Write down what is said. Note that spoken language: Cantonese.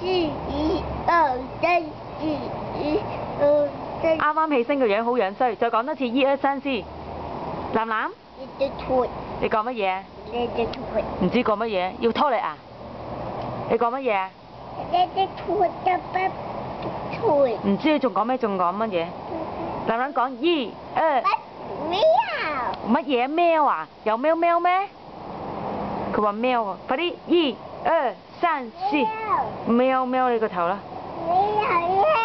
啱啱起身個樣好樣衰，再講多次1、2、3先。藍藍，你講乜嘢？唔知講乜嘢，要拖你啊？你講乜嘢啊？唔知你仲講咩？仲講乜嘢？藍藍講1、2。乜嘢喵啊？有喵喵咩？佢話喵啊！快啲1、2、3、4，喵喵你個頭啦！